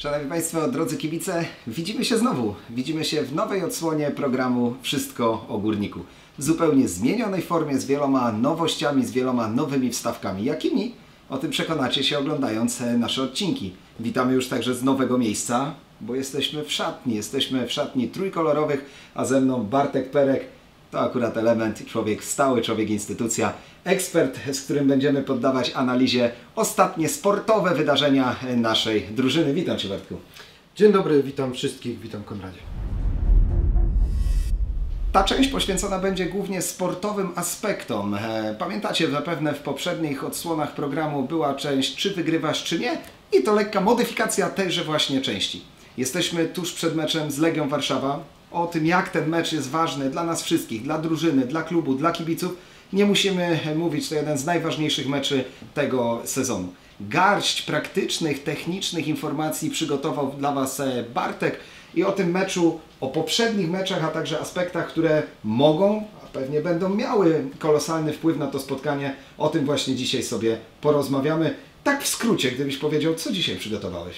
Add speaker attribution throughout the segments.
Speaker 1: Szanowni Państwo, drodzy kibice, widzimy się znowu. Widzimy się w nowej odsłonie programu Wszystko o Górniku. W zupełnie zmienionej formie, z wieloma nowościami, z wieloma nowymi wstawkami. Jakimi? O tym przekonacie się oglądając nasze odcinki. Witamy już także z nowego miejsca, bo jesteśmy w szatni. Jesteśmy w szatni trójkolorowych, a ze mną Bartek Perek. To akurat element, człowiek stały, człowiek instytucja, ekspert, z którym będziemy poddawać analizie ostatnie sportowe wydarzenia naszej drużyny. Witam Cię, Bartku.
Speaker 2: Dzień dobry, witam wszystkich, witam Konradzie.
Speaker 1: Ta część poświęcona będzie głównie sportowym aspektom. Pamiętacie, zapewne w poprzednich odsłonach programu była część czy wygrywasz, czy nie, i to lekka modyfikacja tejże właśnie części. Jesteśmy tuż przed meczem z Legią Warszawa. O tym, jak ten mecz jest ważny dla nas wszystkich, dla drużyny, dla klubu, dla kibiców, nie musimy mówić. To jeden z najważniejszych meczy tego sezonu. Garść praktycznych, technicznych informacji przygotował dla Was Bartek i o tym meczu, o poprzednich meczach, a także aspektach, które mogą, a pewnie będą miały kolosalny wpływ na to spotkanie, o tym właśnie dzisiaj sobie porozmawiamy. Tak w skrócie, gdybyś powiedział, co dzisiaj przygotowałeś?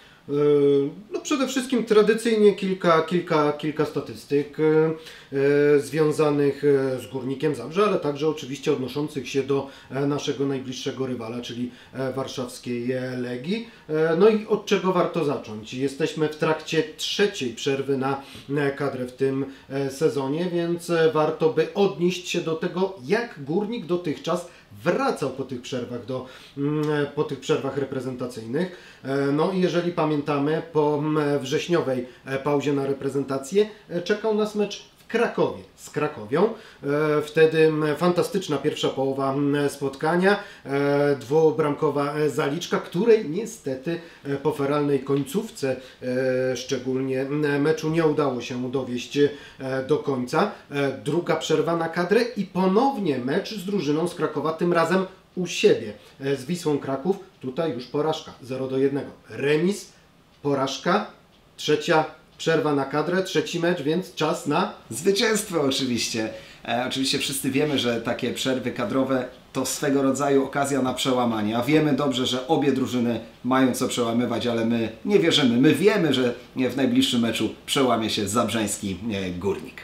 Speaker 2: No przede wszystkim tradycyjnie kilka statystyk związanych z Górnikiem Zabrze, ale także oczywiście odnoszących się do naszego najbliższego rywala, czyli warszawskiej Legii. No i od czego warto zacząć? Jesteśmy w trakcie trzeciej przerwy na kadrę w tym sezonie, więc warto by odnieść się do tego, jak Górnik dotychczas wracał po tych przerwach reprezentacyjnych. No i jeżeli pamiętamy, po wrześniowej pauzie na reprezentację czekał nas mecz w Krakowie z Krakowią. Wtedy fantastyczna pierwsza połowa spotkania, dwubramkowa zaliczka, której niestety po feralnej końcówce szczególnie meczu nie udało się dowieść do końca. Druga przerwa na kadrę i ponownie mecz z drużyną z Krakowa, tym razem u siebie z Wisłą Kraków. Tutaj już porażka 0-1. Remis, porażka, trzecia przerwa na kadrę, trzeci mecz, więc czas na
Speaker 1: zwycięstwo oczywiście. Oczywiście wszyscy wiemy, że takie przerwy kadrowe to swego rodzaju okazja na przełamanie, a wiemy dobrze, że obie drużyny mają co przełamywać, ale my nie wierzymy. My wiemy, że w najbliższym meczu przełamie się zabrzeński Górnik.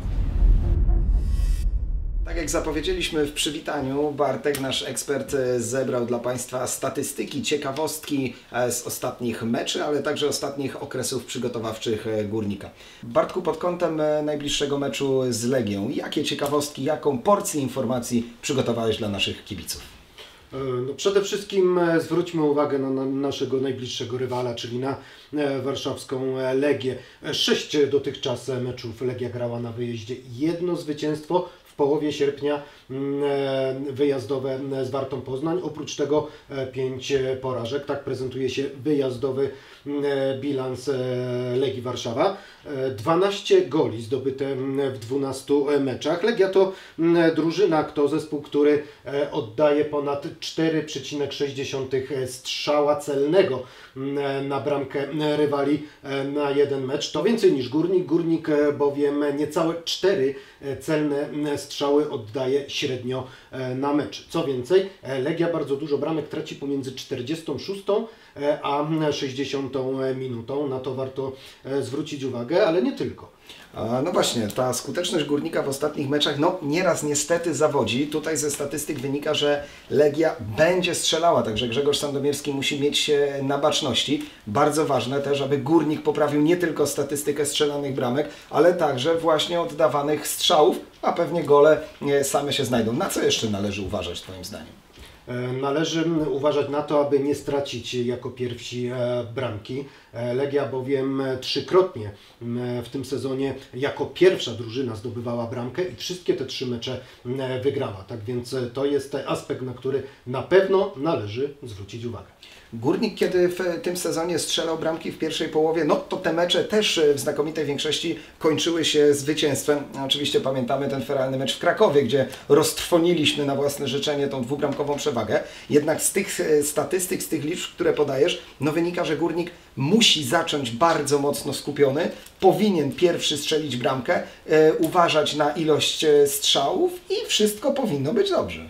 Speaker 1: Tak jak zapowiedzieliśmy w przywitaniu, Bartek, nasz ekspert, zebrał dla Państwa statystyki, ciekawostki z ostatnich meczy, ale także ostatnich okresów przygotowawczych Górnika. Bartku, pod kątem najbliższego meczu z Legią, jakie ciekawostki, jaką porcję informacji przygotowałeś dla naszych kibiców?
Speaker 2: No przede wszystkim zwróćmy uwagę na naszego najbliższego rywala, czyli na warszawską Legię. 6 dotychczas meczów Legia grała na wyjeździe, jedno zwycięstwo. W połowie sierpnia wyjazdowe z Wartą Poznań, oprócz tego 5 porażek. Tak prezentuje się wyjazdowy bilans Legii Warszawa. 12 goli zdobyte w 12 meczach. Legia to drużyna, to zespół, który oddaje ponad 4,6 strzała celnego na bramkę rywali na jeden mecz. To więcej niż Górnik. Górnik bowiem niecałe 4 celne strzały oddaje średnio na mecz. Co więcej, Legia bardzo dużo bramek traci pomiędzy 46 a 60 minutą. Na to warto zwrócić uwagę, ale nie tylko.
Speaker 1: No właśnie, ta skuteczność Górnika w ostatnich meczach nieraz niestety zawodzi. Tutaj ze statystyk wynika, że Legia będzie strzelała, także Grzegorz Sandomierski musi mieć się na baczności. Bardzo ważne też, aby Górnik poprawił nie tylko statystykę strzelanych bramek, ale także właśnie oddawanych strzałów, a pewnie gole same się znajdą. Na co jeszcze należy uważać Twoim zdaniem?
Speaker 2: Należy uważać na to, aby nie stracić jako pierwsi bramki. Legia bowiem trzykrotnie w tym sezonie jako pierwsza drużyna zdobywała bramkę i wszystkie te 3 mecze wygrała. Tak więc to jest aspekt, na który na pewno należy zwrócić uwagę.
Speaker 1: Górnik, kiedy w tym sezonie strzelał bramki w pierwszej połowie, to te mecze też w znakomitej większości kończyły się zwycięstwem. Oczywiście pamiętamy ten feralny mecz w Krakowie, gdzie roztrwoniliśmy na własne życzenie tą dwubramkową przewagę. Jednak z tych statystyk, z tych liczb, które podajesz, wynika, że Górnik musi zacząć bardzo mocno skupiony, powinien pierwszy strzelić bramkę, uważać na ilość strzałów i wszystko powinno być dobrze.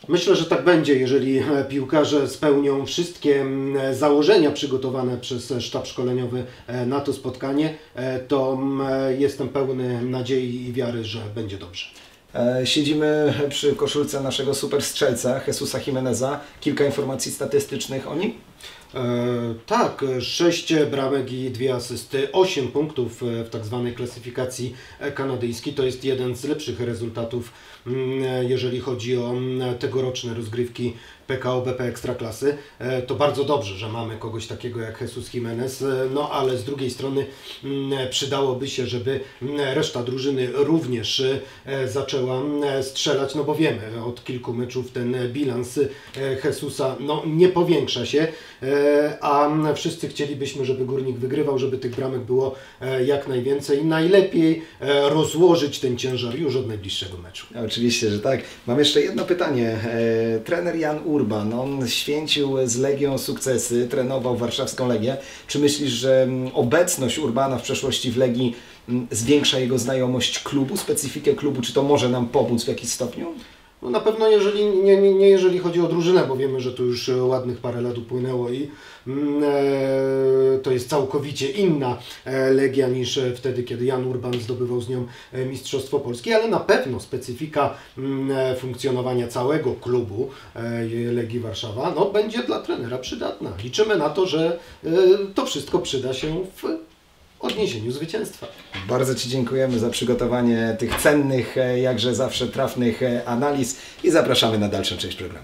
Speaker 2: Myślę, że tak będzie, jeżeli piłkarze spełnią wszystkie założenia przygotowane przez sztab szkoleniowy na to spotkanie, to jestem pełny nadziei i wiary, że będzie dobrze.
Speaker 1: Siedzimy przy koszulce naszego super strzelca, Jesusa Jimeneza. Kilka informacji statystycznych o nim.
Speaker 2: Tak, 6 bramek i 2 asysty, 8 punktów w tak zwanej klasyfikacji kanadyjskiej. To jest jeden z lepszych rezultatów, jeżeli chodzi o tegoroczne rozgrywki PKO BP Ekstraklasy. To bardzo dobrze, że mamy kogoś takiego jak Jesus Jimenez, no ale z drugiej strony przydałoby się, żeby reszta drużyny również zaczęła strzelać, no bo wiemy, od kilku meczów ten bilans Jesusa nie powiększa się, a wszyscy chcielibyśmy, żeby Górnik wygrywał, żeby tych bramek było jak najwięcej. Najlepiej rozłożyć ten ciężar już od najbliższego meczu.
Speaker 1: Oczywiście, że tak. Mam jeszcze jedno pytanie. Trener Jan Urban, on święcił z Legią sukcesy, trenował warszawską Legię. Czy myślisz, że obecność Urbana w przeszłości w Legii zwiększa jego znajomość klubu, specyfikę klubu? Czy to może nam pomóc w jakiś stopniu?
Speaker 2: No na pewno nie jeżeli chodzi o drużynę, bo wiemy, że tu już ładnych parę lat upłynęło i to jest całkowicie inna Legia niż wtedy, kiedy Jan Urban zdobywał z nią Mistrzostwo Polskie, ale na pewno specyfika funkcjonowania całego klubu Legii Warszawa będzie dla trenera przydatna. Liczymy na to, że to wszystko przyda się w odniesieniu zwycięstwa.
Speaker 1: Bardzo Ci dziękujemy za przygotowanie tych cennych, jakże zawsze trafnych analiz i zapraszamy na dalszą część programu.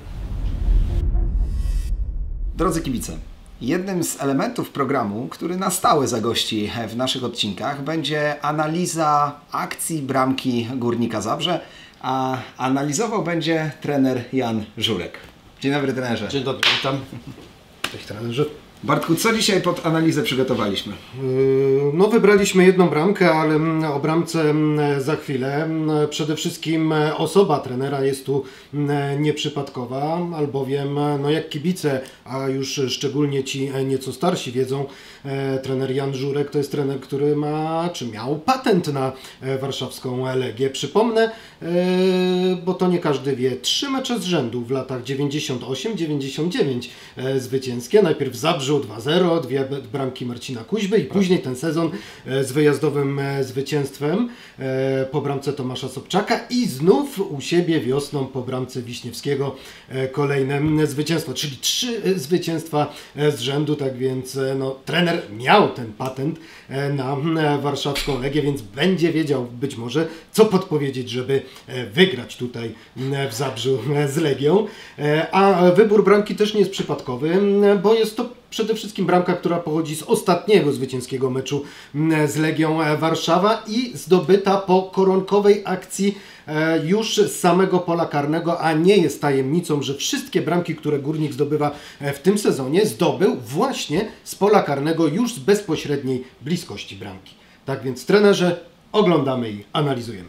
Speaker 1: Drodzy kibice, jednym z elementów programu, który na stałe zagości w naszych odcinkach, będzie analiza akcji bramki Górnika Zabrze, a analizował będzie trener Jan Żurek. Dzień dobry, trenerze.
Speaker 2: Dzień dobry, witam. Cześć, trenerze.
Speaker 1: Bartku, co dzisiaj pod analizę przygotowaliśmy?
Speaker 2: No wybraliśmy jedną bramkę, ale o bramce za chwilę. Przede wszystkim osoba trenera jest tu nieprzypadkowa, albowiem jak kibice, a już szczególnie ci nieco starsi wiedzą, trener Jan Żurek to jest trener, który miał patent na warszawską Legię. Przypomnę, bo to nie każdy wie, 3 mecze z rzędu w latach 98-99 zwycięskie. Najpierw w Zabrzu 2-0, 2 bramki Marcina Kuźby i później ten sezon z wyjazdowym zwycięstwem po bramce Tomasza Sobczaka i znów u siebie wiosną po bramce Wiśniewskiego kolejne zwycięstwo, czyli 3 zwycięstwa z rzędu, tak więc trener miał ten patent na warszawską Legię, więc będzie wiedział być może, co podpowiedzieć, żeby wygrać tutaj w Zabrzu z Legią. A wybór bramki też nie jest przypadkowy, bo jest to przede wszystkim bramka, która pochodzi z ostatniego zwycięskiego meczu z Legią Warszawa i zdobyta po koronkowej akcji już z samego pola karnego, a nie jest tajemnicą, że wszystkie bramki, które Górnik zdobywa w tym sezonie, zdobył właśnie z pola karnego już z bezpośredniej bliskości bramki. Tak więc trenerze, oglądamy i analizujemy.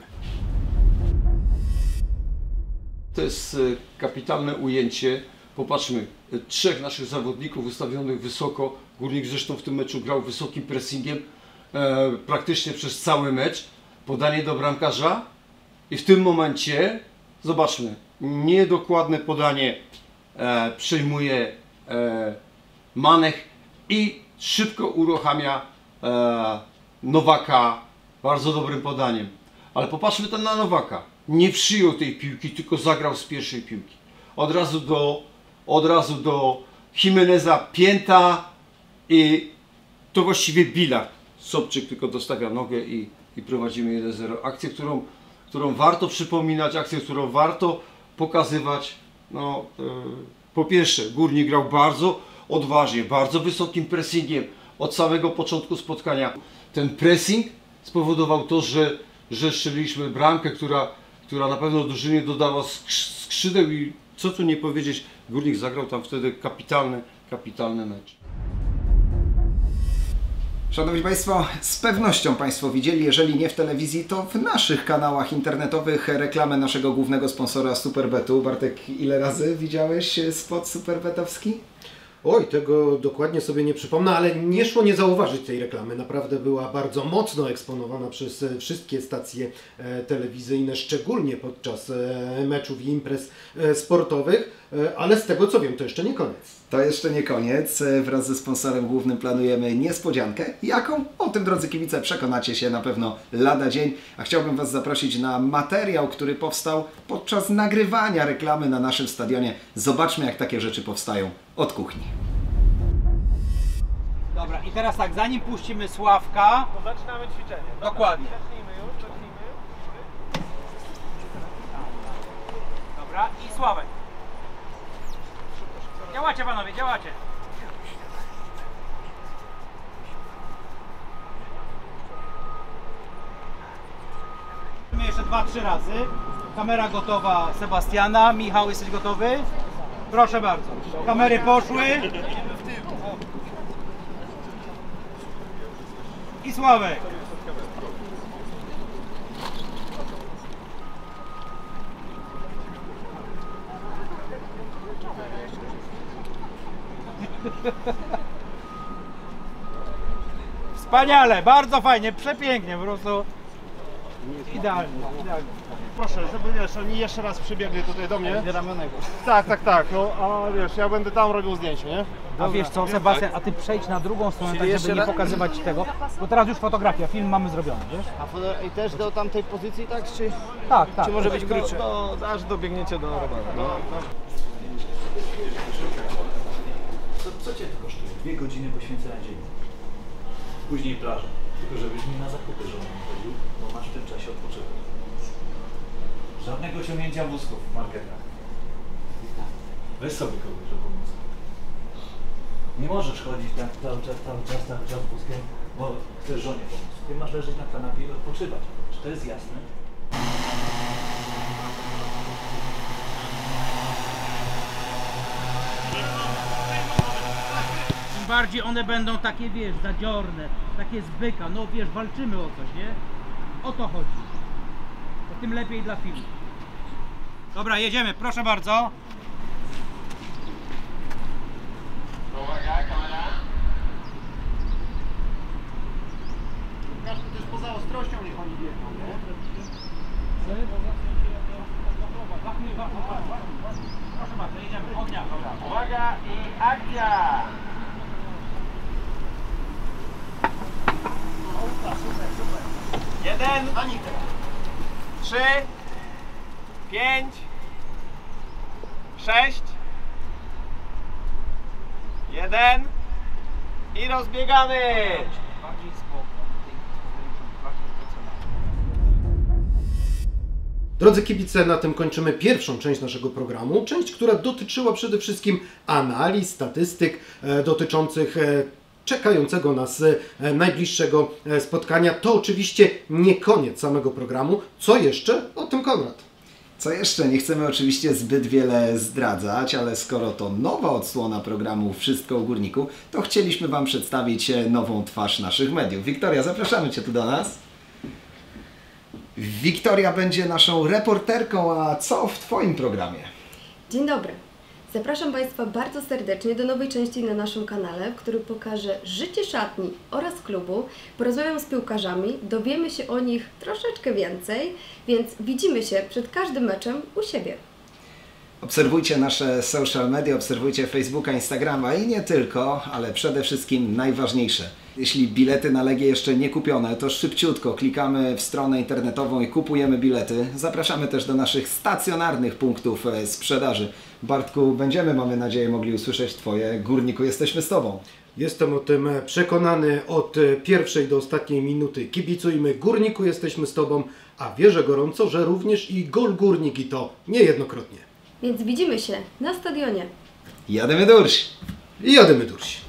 Speaker 3: To jest kapitalne ujęcie. Popatrzmy, 3 naszych zawodników ustawionych wysoko. Górnik zresztą w tym meczu grał wysokim pressingiem praktycznie przez cały mecz. Podanie do bramkarza i w tym momencie, zobaczmy, niedokładne podanie przejmuje Manech i szybko uruchamia Nowaka bardzo dobrym podaniem. Ale popatrzmy tam na Nowaka. Nie przyjął tej piłki, tylko zagrał z pierwszej piłki. Od razu do Jimeneza pięta i to właściwie bilard. Sobczyk tylko dostawia nogę i prowadzimy 1-0. Akcję, którą warto przypominać, akcję, którą warto pokazywać. Po pierwsze, Górnik grał bardzo odważnie, bardzo wysokim pressingiem od samego początku spotkania. Ten pressing spowodował to, że strzeliliśmy bramkę, która na pewno drużynie dodała skrzydeł i co tu nie powiedzieć, Górnik zagrał tam wtedy kapitalny mecz.
Speaker 1: Szanowni Państwo, z pewnością Państwo widzieli, jeżeli nie w telewizji, to w naszych kanałach internetowych reklamę naszego głównego sponsora Superbetu. Bartek, ile razy widziałeś spot superbetowski?
Speaker 2: Oj, tego dokładnie sobie nie przypomnę, ale nie szło nie zauważyć tej reklamy. Naprawdę była bardzo mocno eksponowana przez wszystkie stacje telewizyjne, szczególnie podczas meczów i imprez sportowych, ale z tego co wiem, to jeszcze nie koniec.
Speaker 1: To jeszcze nie koniec. Wraz ze sponsorem głównym planujemy niespodziankę. Jaką? O tym, drodzy kibice, przekonacie się na pewno lada dzień. A chciałbym Was zaprosić na materiał, który powstał podczas nagrywania reklamy na naszym stadionie. Zobaczmy, jak takie rzeczy powstają od kuchni.
Speaker 4: Dobra, i teraz tak, zanim puścimy Sławka...
Speaker 5: To zaczynamy ćwiczenie.
Speaker 4: Dokładnie.
Speaker 5: Zacznijmy już, zacznijmy.
Speaker 4: Dobra, i Sławek. Działacie panowie, działacie. Jeszcze 2-3 razy. Kamera gotowa Sebastiana. Michał, jesteś gotowy? Proszę bardzo. Kamery poszły. I Sławek. Wspaniale, bardzo fajnie, przepięknie, po prostu idealnie, idealnie.
Speaker 5: Proszę, żeby wiesz, oni jeszcze raz przybiegli tutaj do mnie. Tak, no a wiesz, ja będę tam robił zdjęcie, nie?
Speaker 4: A wiesz co, Sebastian, a ty przejdź na drugą stronę, tak żeby nie pokazywać tego, bo teraz już fotografia, film mamy zrobiony, wiesz?
Speaker 6: I też do tamtej pozycji, tak? Czy
Speaker 4: Tak.
Speaker 6: może być krótsze?
Speaker 5: Aż dobiegniecie do roweru.
Speaker 7: Co Cię to kosztuje? 2 godziny poświęcenia dziennie. Później plaża. Tylko żebyś nie na zakupy żoną chodził, bo masz w tym czasie odpoczynek. Żadnego ciągnięcia wózków w marketach. Weź sobie kogoś do pomocy. Nie możesz chodzić cały czas wózkiem, bo chcesz żonie pomóc. Ty masz leżeć na kanapie i odpoczywać. Czy to jest jasne?
Speaker 4: Im bardziej one będą takie, wiesz, zadziorne, takie z byka, no wiesz, walczymy o coś, nie? O to chodzi. To tym lepiej dla filmu. Dobra, jedziemy, proszę bardzo.
Speaker 5: Każdy też poza ostrością niech oni biegną, nie?
Speaker 4: Proszę bardzo, jedziemy, ognia.
Speaker 5: Uwaga i akcja! Jeden, 3, 5, 6, 1 i rozbiegamy!
Speaker 2: Drodzy kibice, na tym kończymy pierwszą część naszego programu. Część, która dotyczyła przede wszystkim analiz, statystyk dotyczących czekającego nas najbliższego spotkania. To oczywiście nie koniec samego programu. Co jeszcze? O tym Konrad.
Speaker 1: Co jeszcze? Nie chcemy oczywiście zbyt wiele zdradzać, ale skoro to nowa odsłona programu Wszystko o Górniku, to chcieliśmy Wam przedstawić nową twarz naszych mediów. Wiktoria, zapraszamy Cię tu do nas. Wiktoria będzie naszą reporterką, a co w Twoim programie?
Speaker 8: Dzień dobry. Zapraszam Państwa bardzo serdecznie do nowej części na naszym kanale, w którym pokażę życie szatni oraz klubu, porozmawiam z piłkarzami, dowiemy się o nich troszeczkę więcej, więc widzimy się przed każdym meczem u siebie.
Speaker 1: Obserwujcie nasze social media, obserwujcie Facebooka, Instagrama i nie tylko, ale przede wszystkim najważniejsze. Jeśli bilety na Legię jeszcze nie kupione, to szybciutko klikamy w stronę internetową i kupujemy bilety. Zapraszamy też do naszych stacjonarnych punktów sprzedaży. Bartku, będziemy, mamy nadzieję, mogli usłyszeć Twoje Górniku, jesteśmy z Tobą.
Speaker 2: Jestem o tym przekonany od pierwszej do ostatniej minuty. Kibicujmy Górniku, jesteśmy z Tobą, a wierzę gorąco, że również i Gol Górnik i to niejednokrotnie.
Speaker 8: Więc widzimy się na stadionie.
Speaker 1: Jadymy durś!
Speaker 2: I jadymy dursi.